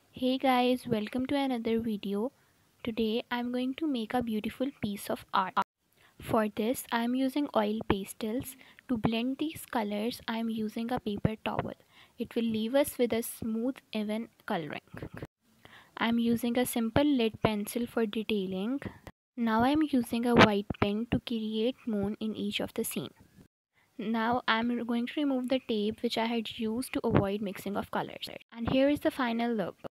Hey guys, welcome to another video. Today I'm going to make a beautiful piece of art. For this I'm using oil pastels. To blend these colors I'm using a paper towel. It will leave us with a smooth even coloring. I'm using a simple lead pencil for detailing. Now I'm using a white pen to create moon in each of the scene. Now I'm going to remove the tape which I had used to avoid mixing of colors. And here is the final look.